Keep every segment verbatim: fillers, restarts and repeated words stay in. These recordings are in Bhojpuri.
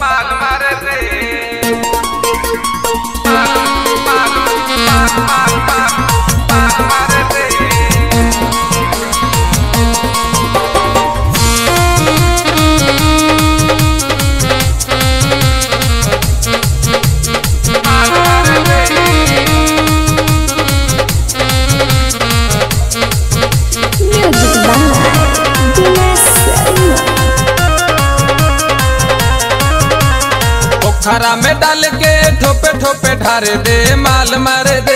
पाग मारे दे पाग पाग पाग पाग पाग पाग मारे दे खरा में डाल के ठोपे ठोपे ढारे दे माल मारे दे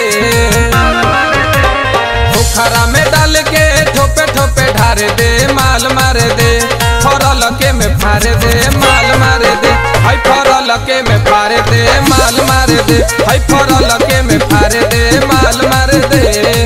खरा में डाल के ठोपे ठोपे ढारे दे माल मारे दे फरल के में फारे दे माल मारे दे हाय फरल के में फारे दे माल मारे दे हाय फरल के में फारे दे माल मारे दे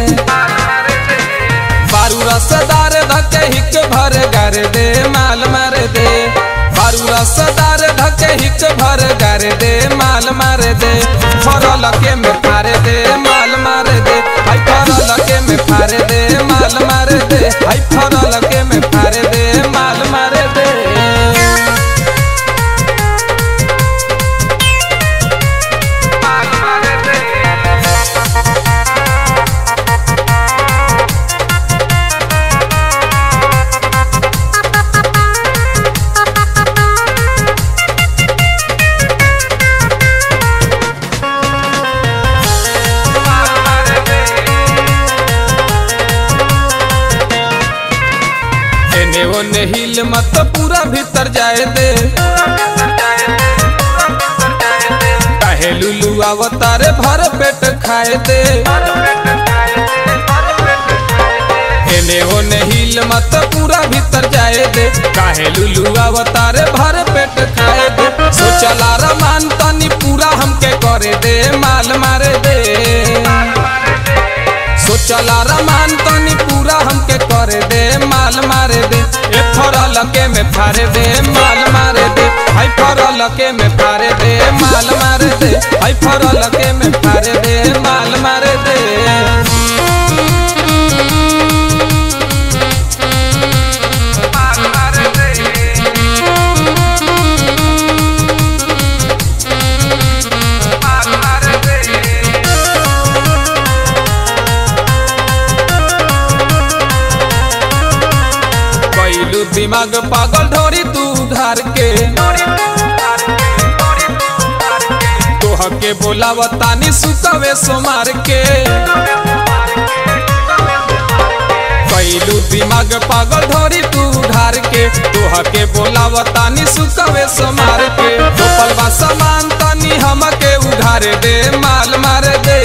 बारू रसदार धके हिक भर गारे दे माल मारे दे बारू रसदार धके हिक भर गारे दे माल मारे दे फरल के में फारे दे माल मारे दे हाय फरल के में फारे दे माल मारे दे हाय फरल के में फारे दे माल मारे दे ओने हिल मत पूरा भीतर जाए दे काहे लुलु अवतारे भर पेट खाए दे एने ओने हिल मत पूरा भीतर जाए दे काहे लुलु अवतारे भर पेट खाए दे सोचला रमान तनी पूरा हमके करे दे माल मारे दे सोचला रमान तनी पूरा हमके करे दे माल मारे दे ए फरल के में फारे दे माल मारे दे हाय फरल के में फारे दे माल मारे दे हाय फरल के में फारे दे माल मारे दे दिमाग पागल ढोरी तू धार के तोह के बोलाव तानी सुतवे सोमार के कैलू दिमाग पागल ढोरी तू धार के तोह के बोलाव तानी सुतवे सोमार के दोपलवा सामान तानी हमके उधार दे माल मारे दे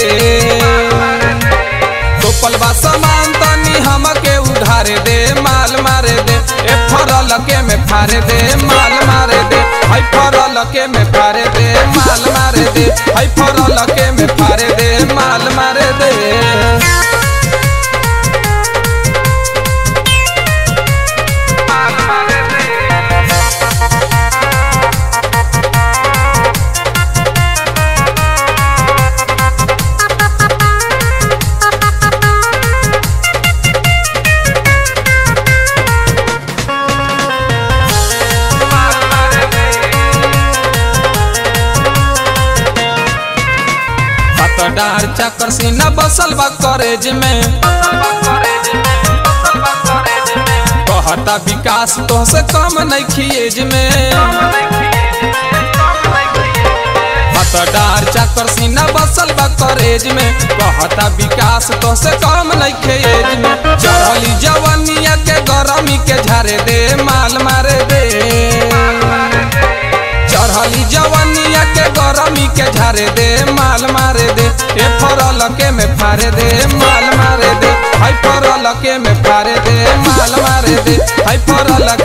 दोपलवा सामान तानी हमके उधार दे माल मारे दे ए फरल के में फारे दे माल मारे दे हाय फरल के में फारे दे माल मारे दे हाय फरल के में फारे दे माल मारे दे डार चाकर सीना बसल बा कॉलेज में कहता विकास तो से कम नहीं खिएज में डार चाकर सीना बसल बा कॉलेज में कहता विकास तो से कम नहीं खिएज में चढ़ली जवानिया के गरमी के झारे दे माल मारे दे चढ़ली जवानिया के गरमी के झारे दे माल मारे दे ए फरल के में फारे दे माल मारे दे हाय फरल के में फारे दे माल मारे दे हाय फरल